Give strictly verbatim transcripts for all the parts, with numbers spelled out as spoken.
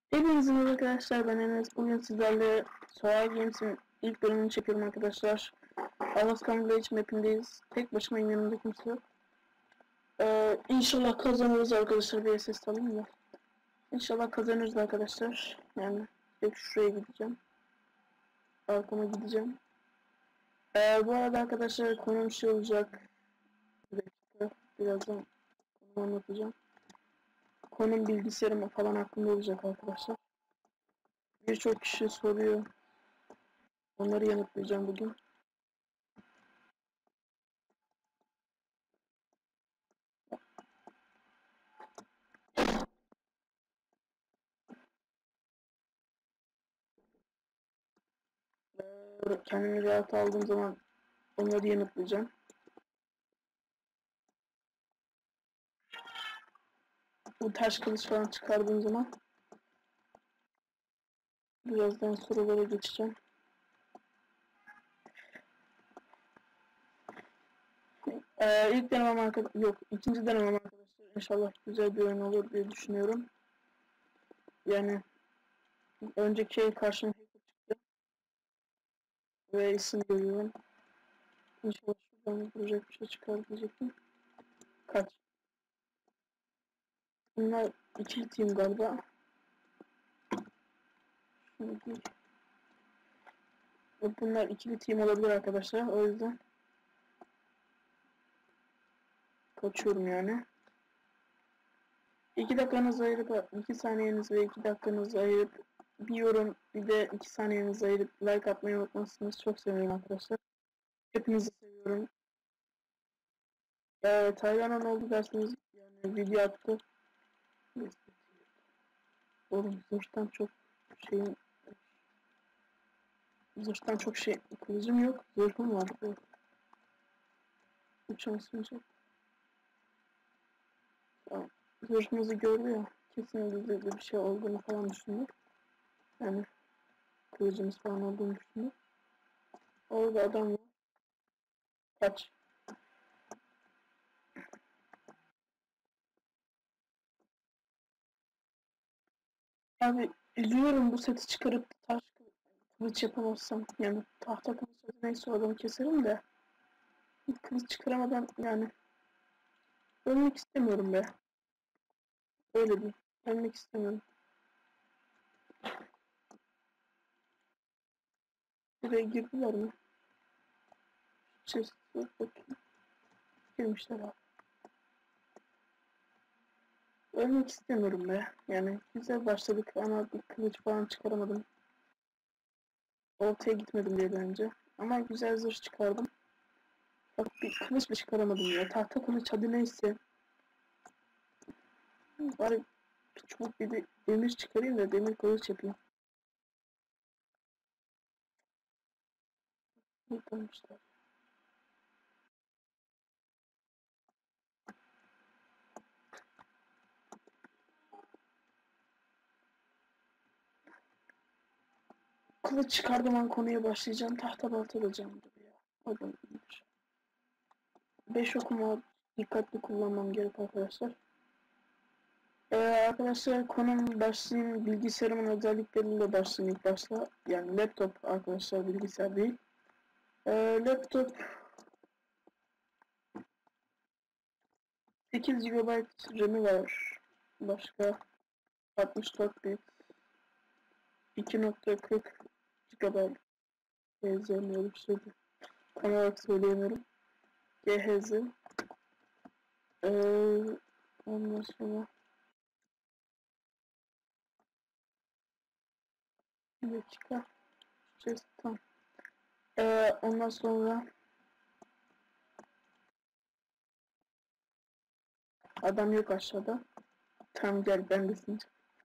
Hepinize merhaba arkadaşlar, ben Enes. Bugün sizlerle Solar Games'in ilk bölümünü çekiyorum arkadaşlar. Alaskan Village mapindeyiz. Tek başıma, yanımda kimse yok. Ee, İnşallah kazanırız arkadaşlar. Bir S S alayım da. İnşallah kazanırız arkadaşlar. Yani tek şuraya gideceğim. Arkama gideceğim. Ee, bu arada arkadaşlar konum şey olacak. Bir dakika, birazdan konumu anlatacağım. Konum bilgisayarım falan hakkında olacak arkadaşlar. Birçok kişi soruyor. Onları yanıtlayacağım bugün. Ee, kendimi rahat aldığım zaman onları yanıtlayacağım. Bu taş kılıç falan çıkardığım zaman birazdan sorulara geçeceğim. Ee, ilk denemem arkadaşlar, yok ikinci denemem arkadaşlar. İnşallah güzel bir oyun olur diye düşünüyorum. Yani önceki el karşıma hacker çıktı ve isim görüyorum. İnşallah şuradan vuracak bir şey çıkar diyecektim. Kaç? Bunlar ikili team galiba. Şunu değil. Bunlar ikili team olabilir arkadaşlar. O yüzden kaçıyorum yani. iki dakikanızı ayırıp, iki saniyenizi ve iki dakikanızı ayırıp bir yorum, bir de iki saniyenizi ayırıp like atmayı unutmazsınız. Çok seviyorum arkadaşlar. Hepinizi seviyorum. Ee, Tayland'a ne oldu derseniz, yani video attı. Oğlum zırhtan çok şeyim, zırhtan çok şey, kılıcım yok. Zırhım var. Uçansın çok. Tamam. Zırhımızı gördü ya. Kesin bizde bir şey olduğunu falan düşündü. Yani kılıcımız falan olduğunu düşündü. Orada adam var. Kaç. Abi üzülüyorum bu seti çıkarıp taş kılıç yapamazsam. Yani tahta kılıç neyse o adamı keserim de. Kılıç çıkaramadan yani ölmek istemiyorum be. Öyle değil. Ölmek istemiyorum. Buraya girdiler mi? Chest'e bakayım. Girmişler abi. Ölmek istemiyorum be. Yani güzel başladık ama bir kılıç falan çıkaramadım. Ortaya gitmedim diye bence. Ama güzel zırh çıkardım. Bak bir kılıç bile çıkaramadım ya. Tahta kılıç hadi neyse. Bari çubuk bir de demir çıkarayım da demir kılıç yapayım. Yıkılmışlar. Kılıç çıkardığım an konuya başlayacağım. Tahta balta alacağım buraya. Hadi iyidir. beş okuma dikkatli kullanmam gerek arkadaşlar. Ee, arkadaşlar konum başlayayım. Bilgisayarımın özellikleriyle başlayayım ilk başta. Yani laptop arkadaşlar, bilgisayar değil. Ee, laptop sekiz gigabayt RAM'i var. Başka altmış dört bit iki nokta kırk gigabayt yazamıyorum şeydi. Tam olarak söyleyemiyorum. G H Z. Ee, ondan sonra bir dakika. Just tam. Ee, ondan sonra adam yok aşağıda. Tam gel ben de seni.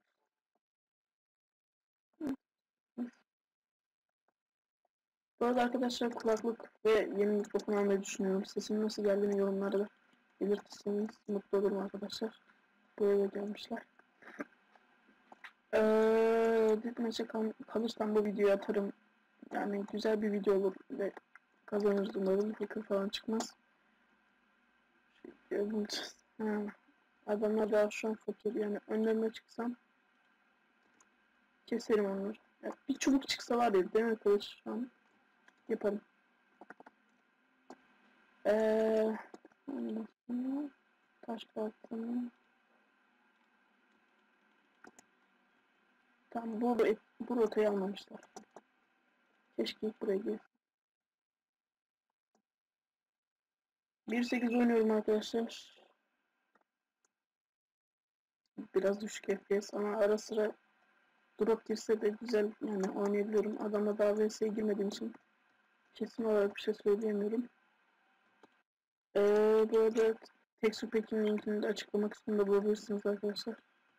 Bu arada arkadaşlar kulaklık ve yeni mikrofon almayı düşünüyorum. Sesim nasıl geldiğini yorumlarda belirtirseniz mutlu olurum arkadaşlar. Buraya gelmişler. Ee, bir maça kal kalırsam bu videoyu atarım. Yani güzel bir video olur ve kazanırız umarım. Hacker falan çıkmaz. Şey, ha. Adamlar daha şu an fakir. Yani önlerine çıksam Keserim onları. Ya, bir çubuk çıksa var ya, demir kılıç şu an yaparım. Eee... Ondan sonra taş baltanı. Tamam, bu, bu rotayı almamışlar. Keşke ilk buraya gelsin. bir sekiz oynuyorum arkadaşlar. Biraz düşük F P S ama ara sıra drop girse de güzel, yani oynayabiliyorum. Adamla daha V S'ye girmediğim için kesin olarak bir şey söyleyemiyorum. Ee, bu arada Texture Pack'in linkini de açıklama kısmında bulabilirsiniz arkadaşlar.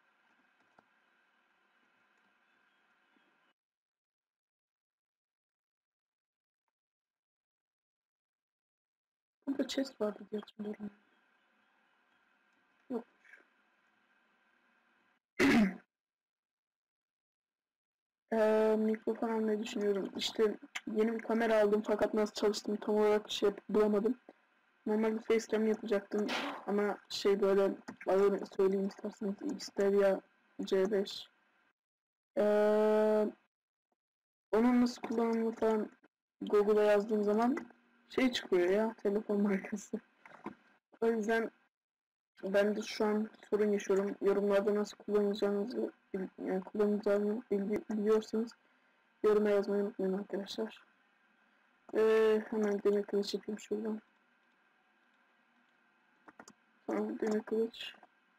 Burada chest vardı diye hatırlıyorum. Yok. Ee, mikrofon almayı düşünüyorum. İşte yeni bir kamera aldım fakat nasıl çalıştığını tam olarak şey bulamadım. Normal bir facecam yapacaktım ama şey böyle ağır söyleyeyim isterseniz Xperia C beş. Ee, onun nasıl kullanımını falan Google'a yazdığım zaman şey çıkıyor ya, telefon markası. O yüzden ben de şu an sorun yaşıyorum. Yorumlarda nasıl kullanacağınızı, yani kullanacağını biliyorsanız yoruma yazmayı unutmayın arkadaşlar. Ee, hemen demir kılıç yapayım şuradan. Tamam, demir kılıç.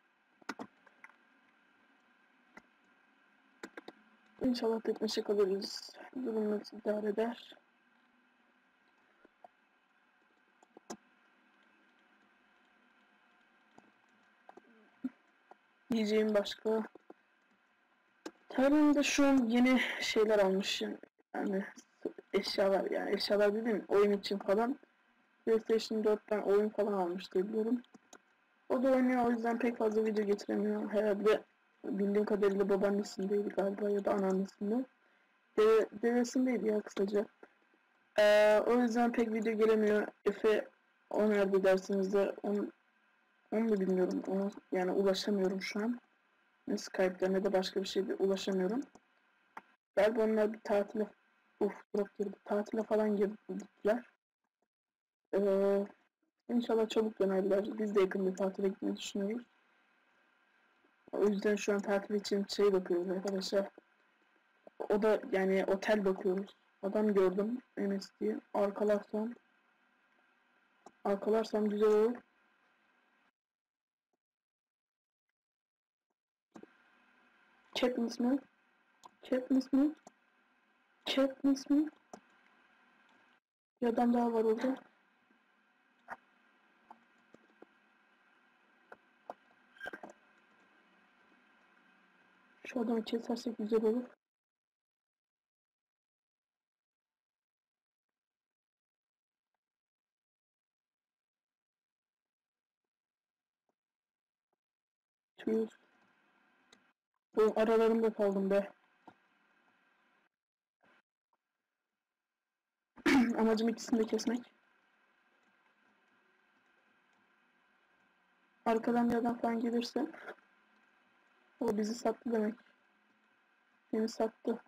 İnşallah tekneşe kalırız. Durumumuz idare eder. Yiyeceğim başka. Tarımda şu an yeni şeyler almış. Yani eşyalar, yani eşyalar dedim oyun için falan. PlayStation dörtten oyun falan almış diye biliyorum. O da oynuyor, o yüzden pek fazla video getiremiyor. Herhalde bildiğim kadarıyla babaannesindeydi galiba ya da anneannesinde. Deve, devesindeydi ya kısaca. Ee, o yüzden pek video gelemiyor. Efe o nerede dersiniz de onu, onu da bilmiyorum. Onu, yani ulaşamıyorum şu an. Ne Skype'da ne de başka bir şeyde ulaşamıyorum. Galiba onlar bir tatile, uf drop girdi. Tatile falan gittiler. Ee, İnşallah çabuk dönerler. Biz de yakın bir tatile gitmeyi düşünüyoruz. O yüzden şu an tatil için şey bakıyoruz arkadaşlar. O da yani otel bakıyoruz. Adam gördüm M S diye. Arkalarsam arkalarsam güzel olur. Katniss mi? Katniss mi? Katniss mi? Bir adam daha var orada. Şu adamı kesersek güzel olur. Tüyüz. Bu aralarında kaldım be. Amacım ikisini de kesmek. Arkadan bir adam falan gelirse o bizi sattı demek. Beni sattı.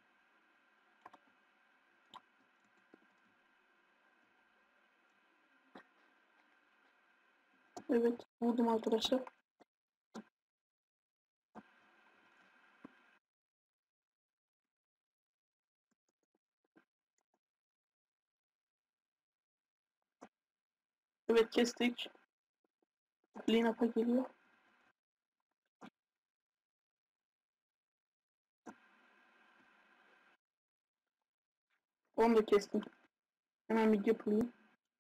Evet, vurdum arkadaşlar. Evet, kestik. Clean up'a geliyor. Onu da kestim. Hemen bir yapayım.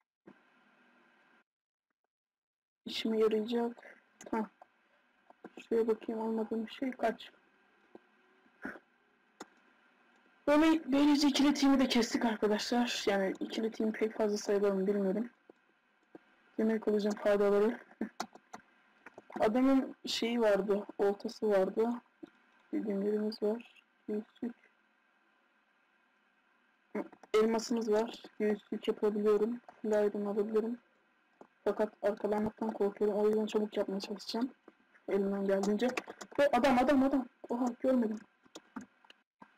İşime yarayacak. Ha. Şuraya bakayım, olmadığım bir şey kaç. Böyle böylece ikili team'i de kestik arkadaşlar. Yani ikili team pek fazla sayılır mı bilmiyorum. Yemek olacağım faydaları. Adamın şeyi vardı, oltası vardı. Bildiğimlerimiz var. Göğüslük. Elmasımız var. Göğüslük yapabiliyorum. Flyron alabilirim. Fakat arkalanmaktan korkuyorum. O yüzden çabuk yapmaya çalışacağım. Elimden geldiğince. Ve adam adam adam. Oha görmedim.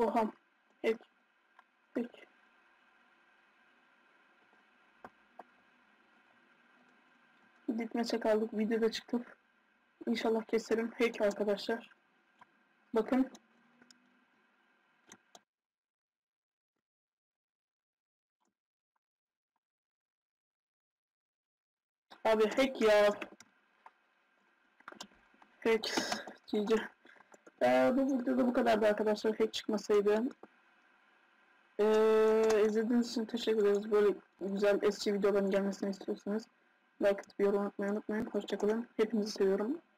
Oha. Hack. Hack. Ditmeçe kaldık. Videoda çıktık. İnşallah keserim. Hack arkadaşlar. Bakın. Abi hack ya. Hack. G G. Ee, bu videoda bu kadardı arkadaşlar. Hack çıkmasaydı. Ee, izlediğiniz için teşekkür ederiz. Böyle güzel eski videoların gelmesini istiyorsanız like atıp yorum atmayı unutmayın. Hoşçakalın. Hepinizi seviyorum.